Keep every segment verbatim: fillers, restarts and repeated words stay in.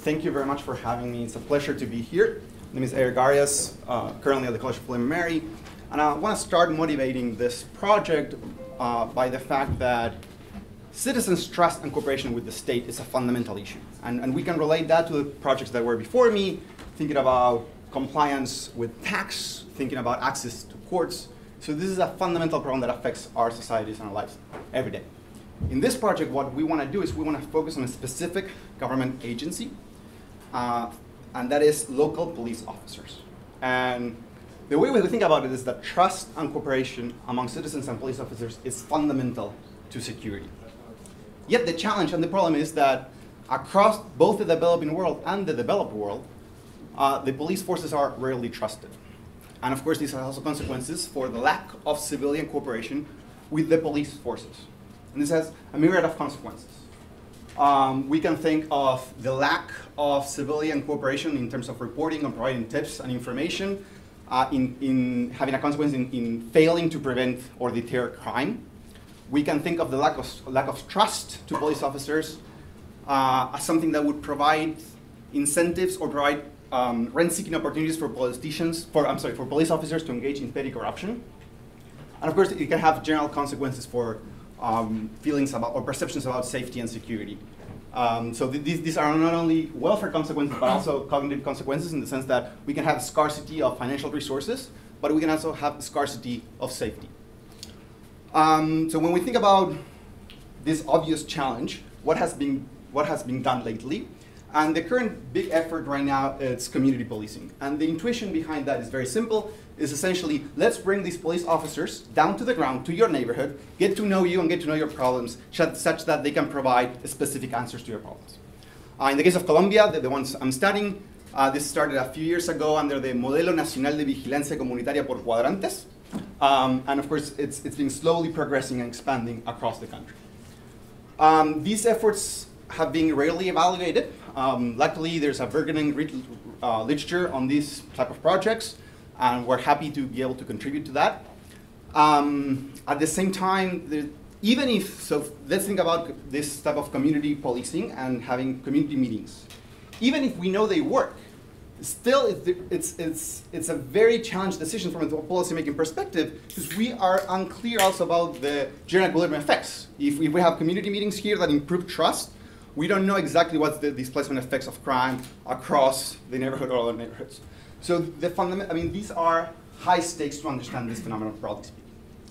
thank you very much for having me. It's a pleasure to be here. My name is Arias, uh, currently at the College of William and Mary. And I want to start motivating this project uh, by the fact that citizens' trust and cooperation with the state is a fundamental issue. And, and we can relate that to the projects that were before me, thinking about compliance with tax, thinking about access to courts. So this is a fundamental problem that affects our societies and our lives every day. In this project, what we want to do is we want to focus on a specific government agency, uh, and that is local police officers. And the way we think about it is that trust and cooperation among citizens and police officers is fundamental to security. Yet the challenge and the problem is that across both the developing world and the developed world, uh, the police forces are rarely trusted. And of course, these have also consequences for the lack of civilian cooperation with the police forces. And this has a myriad of consequences. Um, we can think of the lack of civilian cooperation in terms of reporting and providing tips and information, uh, in, in having a consequence in, in failing to prevent or deter crime. We can think of the lack of, lack of trust to police officers uh, as something that would provide incentives or provide um, rent-seeking opportunities for politicians, for, I'm sorry, for police officers to engage in petty corruption. And of course, it can have general consequences for Um, feelings about or perceptions about safety and security. Um, so th these, these are not only welfare consequences, but also cognitive consequences in the sense that we can have scarcity of financial resources, but we can also have scarcity of safety. Um, so when we think about this obvious challenge, what has been what has been done lately, and the current big effort right now is community policing. And the intuition behind that is very simple. Is essentially, let's bring these police officers down to the ground, to your neighborhood, get to know you and get to know your problems, such that they can provide specific answers to your problems. Uh, in the case of Colombia, the, the ones I'm studying, uh, this started a few years ago under the Modelo Nacional de Vigilancia Comunitaria por Cuadrantes. Um, and of course, it's, it's been slowly progressing and expanding across the country. Um, these efforts have been rarely evaluated. Um, luckily, there's a burgeoning uh, literature on these type of projects, and we're happy to be able to contribute to that. Um, at the same time, the, even if, so let's think about this type of community policing and having community meetings. Even if we know they work, still it's, it's, it's, it's a very challenged decision from a policymaking perspective, because we are unclear also about the general equilibrium effects. If, if we have community meetings here that improve trust, we don't know exactly what's the displacement effects of crime across the neighborhood or other neighborhoods. So the fundament, I mean, these are high stakes to understand this phenomenon, broadly speaking.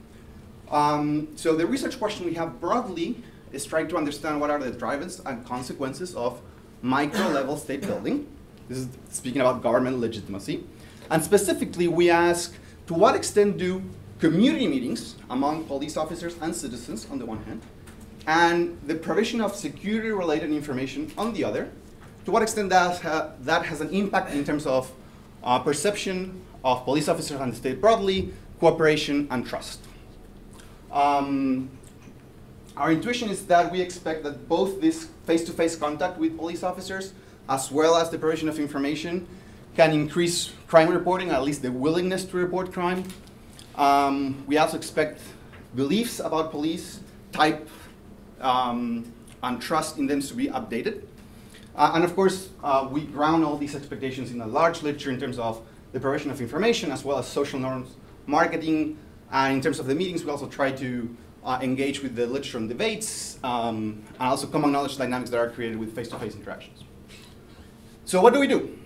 Um, so the research question we have broadly is trying to understand what are the drivers and consequences of micro-level state building. This is speaking about government legitimacy. And specifically, we ask, to what extent do community meetings among police officers and citizens, on the one hand, and the provision of security-related information on the other, to what extent that, ha that has an impact in terms of Uh, perception of police officers and the state broadly, cooperation, and trust. Um, our intuition is that we expect that both this face-to-face contact with police officers, as well as the provision of information, can increase crime reporting, at least the willingness to report crime. Um, we also expect beliefs about police, type, um, and trust in them to be updated. Uh, and of course, uh, we ground all these expectations in a large literature in terms of the provision of information, as well as social norms, marketing, and in terms of the meetings, we also try to uh, engage with the literature and debates, um, and also common knowledge dynamics that are created with face-to-face interactions. So what do we do?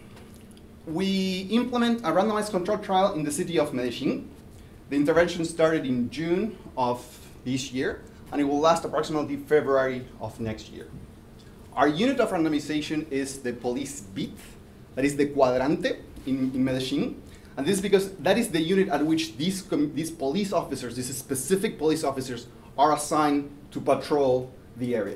We implement a randomized controlled trial in the city of Medellin. The intervention started in June of this year, and it will last approximately February of next year. Our unit of randomization is the police beat, that is the cuadrante in, in Medellin. And this is because that is the unit at which these, these police officers, these specific police officers, are assigned to patrol the area.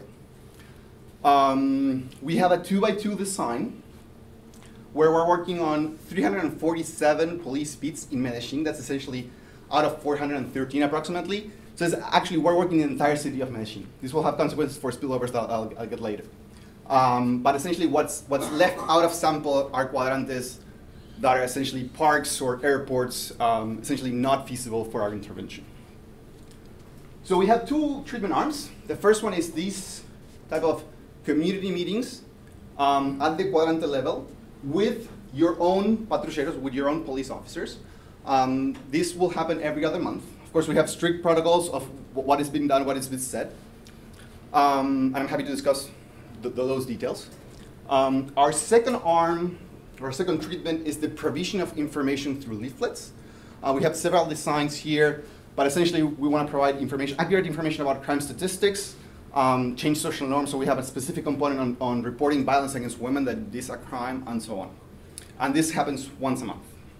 Um, we have a two by two design where we're working on three hundred forty-seven police beats in Medellin. That's essentially out of four hundred thirteen approximately. So it's actually, we're working in the entire city of Medellin. This will have consequences for spillovers that I'll, I'll get later. Um, but essentially what's, what's left out of sample are cuadrantes that are essentially parks or airports, um, essentially not feasible for our intervention. So we have two treatment arms. The first one is these type of community meetings um, at the cuadrante level with your own patrulleros, with your own police officers. Um, this will happen every other month. Of course, we have strict protocols of what is being done, what is being said. Um, and I'm happy to discuss the, the, those details. Um, our second arm, our second treatment is the provision of information through leaflets. Uh, we have several designs here, but essentially we want to provide information, accurate information about crime statistics, um, change social norms, so we have a specific component on, on reporting violence against women, that this is a crime, and so on. And this happens once a month.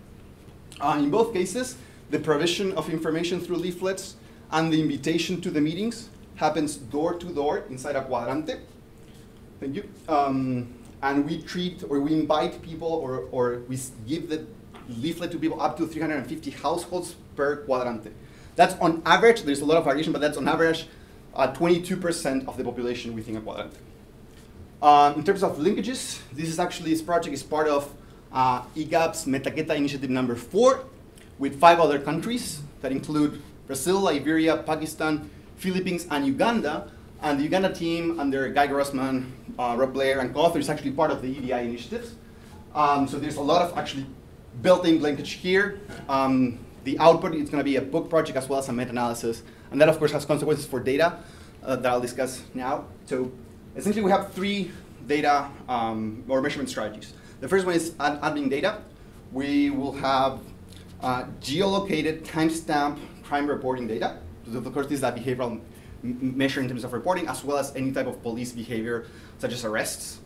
Uh, in both cases, the provision of information through leaflets and the invitation to the meetings happens door to door inside a cuadrante. Thank you. Um, and we treat, or we invite people, or, or we give the leaflet to people up to three hundred fifty households per cuadrante. That's on average. There's a lot of variation, but that's on average uh, twenty-two percent of the population within a cuadrante. Um, in terms of linkages, this is actually, this project is part of uh, I G A P's Metaqueta initiative number four, with five other countries that include Brazil, Liberia, Pakistan, Philippines, and Uganda. And the Uganda team under Guy Grossman, uh, Rob Blair, and co-author is actually part of the E D I initiatives. Um, so there's a lot of actually built-in linkage here. Um, the output is going to be a book project as well as a meta-analysis. And that, of course, has consequences for data uh, that I'll discuss now. So essentially, we have three data um, or measurement strategies. The first one is ad admin data. We will have uh, geolocated timestamp crime reporting data. So of course, this is a behavioral measure in terms of reporting, as well as any type of police behavior, such as arrests.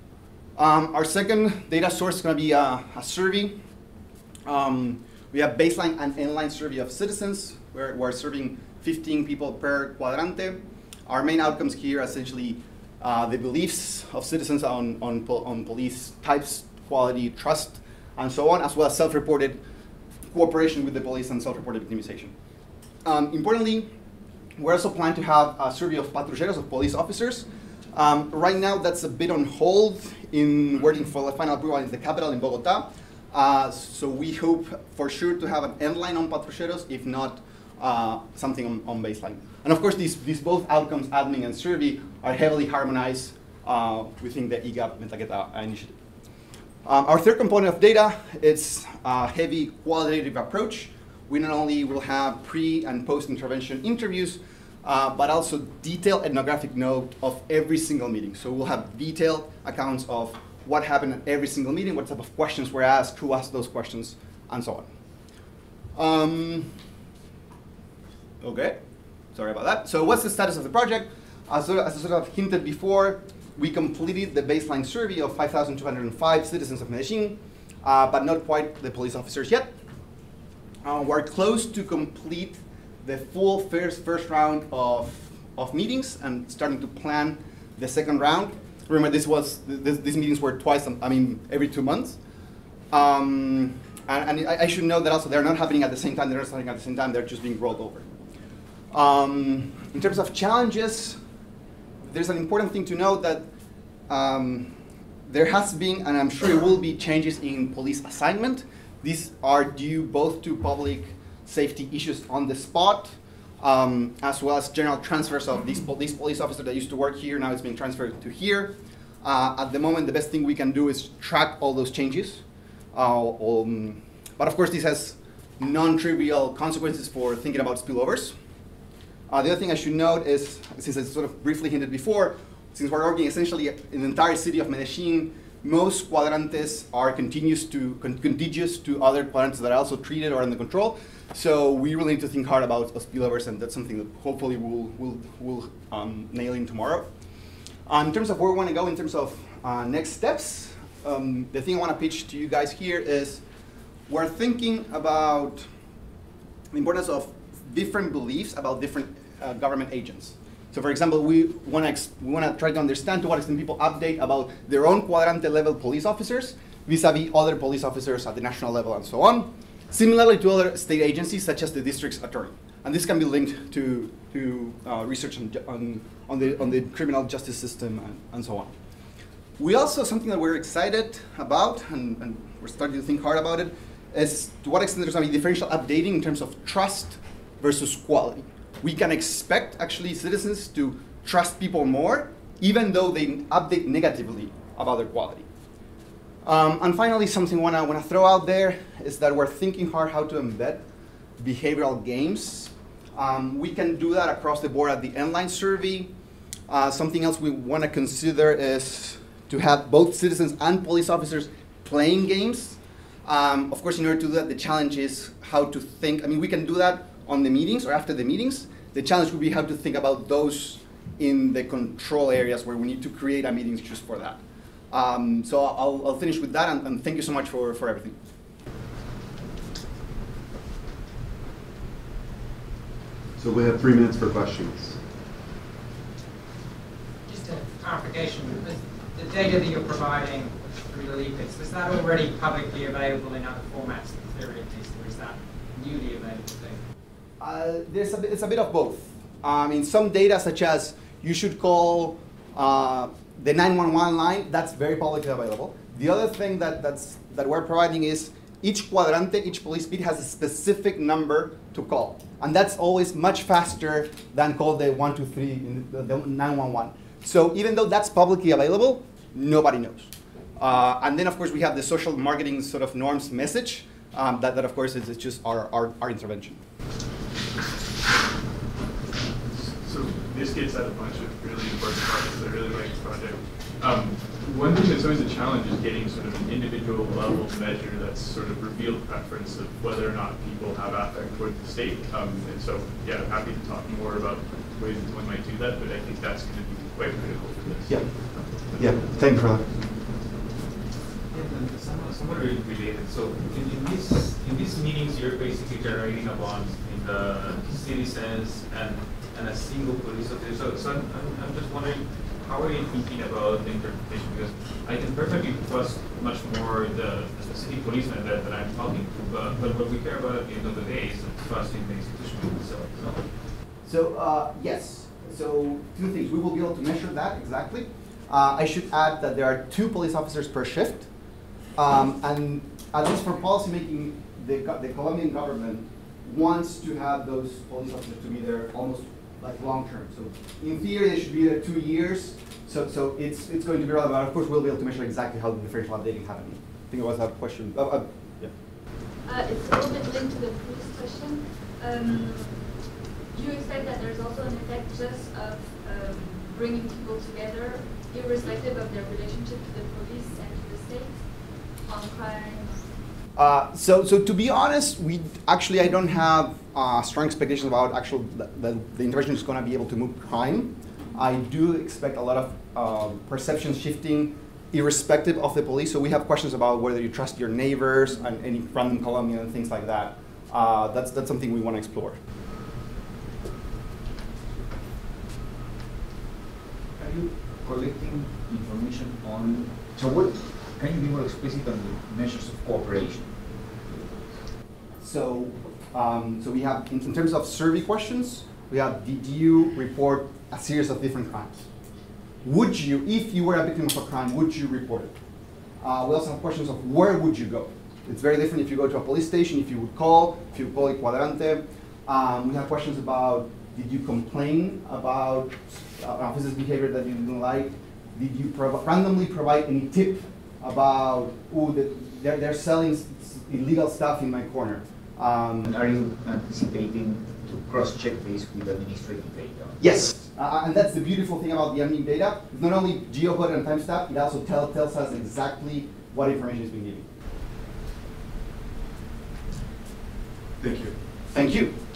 Um, our second data source is going to be a, a survey. Um, we have baseline and endline survey of citizens, where we're serving fifteen people per cuadrante. Our main outcomes here are essentially uh, the beliefs of citizens on, on, po on police types, quality, trust, and so on, as well as self-reported cooperation with the police and self-reported victimization. Um, importantly, we also plan to have a survey of patrulleros, of police officers. Um, right now, that's a bit on hold in waiting for the final approval in the capital in Bogota. Uh, so we hope for sure to have an endline on patrulleros, if not uh, something on, on baseline. And of course, these, these both outcomes, admin and survey, are heavily harmonized uh, within the I G A P Metaqueta initiative. Um, our third component of data is a heavy qualitative approach. We not only will have pre and post-intervention interviews, uh, but also detailed ethnographic note of every single meeting. So we'll have detailed accounts of what happened at every single meeting, what type of questions were asked, who asked those questions, and so on. Um, okay, sorry about that. So what's the status of the project? As, as I sort of hinted before, we completed the baseline survey of five thousand two hundred five citizens of Medellin, uh, but not quite the police officers yet. Uh, we're close to complete the full first, first round of, of meetings and starting to plan the second round. Remember, this was this, these meetings were twice, I mean, every two months. Um, and and I, I should note that also they're not happening at the same time, they're not happening at the same time, they're just being rolled over. Um, in terms of challenges, there's an important thing to note that um, there has been, and I'm sure it will be, changes in police assignment. These are due both to public safety issues on the spot, um, as well as general transfers of these police, police officers that used to work here, now it's being transferred to here. Uh, at the moment, the best thing we can do is track all those changes. Uh, um, but of course, this has non-trivial consequences for thinking about spillovers. Uh, the other thing I should note is, since I sort of briefly hinted before, since we're working essentially in the entire city of Medellin, most cuadrantes are continuous to, con contiguous to other cuadrantes that are also treated or under control. So we really need to think hard about spillovers, and that's something that hopefully we'll, we'll, we'll um, nail in tomorrow. Uh, in terms of where we want to go in terms of uh, next steps, um, the thing I want to pitch to you guys here is we're thinking about the importance of different beliefs about different uh, government agents. So for example, we want to we want to try to understand to what extent people update about their own cuadrante level police officers vis-a-vis other police officers at the national level and so on. Similarly to other state agencies such as the district's attorney. And this can be linked to, to uh, research on, on, on, the, on the criminal justice system and, and so on. We also, something that we're excited about, and, and we're starting to think hard about it, is to what extent there's going to be differential updating in terms of trust versus quality. We can expect actually citizens to trust people more, even though they update negatively about their quality. Um, and finally, something I want to throw out there is that we're thinking hard how to embed behavioral games. Um, we can do that across the board at the inline survey. Uh, something else we want to consider is to have both citizens and police officers playing games. Um, of course, in order to do that, the challenge is how to think. I mean, we can do that on the meetings or after the meetings. The challenge would be how to think about those in the control areas where we need to create a meeting just for that. Um, so I'll, I'll finish with that, and, and thank you so much for, for everything. So we have three minutes for questions. Just a clarification, the data that you're providing through the leaflets, is that already publicly available in other formats in theory at least, or is that newly available data? Uh, there's a bit, it's a bit of both. Um, in some data, such as you should call uh, the nine one one line, that's very publicly available. The other thing that, that's, that we're providing is each cuadrante, each police beat has a specific number to call. And that's always much faster than call the one two three, in the, the nine one one. So even though that's publicly available, nobody knows. Uh, and then, of course, we have the social marketing sort of norms message. Um, that, that, of course, is, is just our, our, our intervention. So this gets at a bunch of really important projects. I really like this project. Um, one thing that's always a challenge is getting sort of an individual level measure that's sort of revealed preference of whether or not people have affect toward the state. Um, and so, yeah, I'm happy to talk more about ways that one might do that, but I think that's going to be quite critical for this. Yeah. Yeah. Thank you for that. Yeah, somewhat, somewhat related. So in, in these in these meetings, you're basically generating a bond in the citizens and and a single police officer. So, so I'm, I'm, I'm just wondering, how are you thinking about the interpretation? Because I can perfectly trust much more the, the specific policeman that, that I'm talking to, but, but what we care about at the end of the day is trust in the institution itself. So, so uh, yes. So two things. We will be able to measure that exactly. Uh, I should add that there are two police officers per shift. Um, and at least for policy making, the, the Colombian government wants to have those police officers to be there almost like long term. So in theory, they should be there two years. So so it's it's going to be relevant. Of course, we'll be able to measure exactly how the differential updating happened. I think it was a question. Oh, uh, yeah. Uh, it's a little bit linked to the previous question. Um, do you expect that there's also an effect just of um, bringing people together, irrespective of their relationship to the police and to the state, on crime? Uh, so, so to be honest, we actually I don't have uh, strong expectations about actual the, the, the intervention is going to be able to move crime. I do expect a lot of uh, perception shifting, irrespective of the police. So we have questions about whether you trust your neighbors and any random Colombian and things like that. Uh, that's that's something we want to explore. Are you collecting information on? So what? Can you be more explicit on the measures of cooperation? So, um, so we have, in, in terms of survey questions, we have, did you report a series of different crimes? Would you, if you were a victim of a crime, would you report it? Uh, we also have questions of where would you go? It's very different if you go to a police station, if you would call, if you call a cuadrante. Um, we have questions about, did you complain about uh, officer's behavior that you didn't like? Did you prov randomly provide any tip about, oh, the, they're, they're selling s illegal stuff in my corner? Um, and are you anticipating to cross-check this with administrative data? Yes, uh, and that's the beautiful thing about the admin data. It's not only geocoded and timestamped, it also tell, tells us exactly what information is being given. Thank you. Thank you.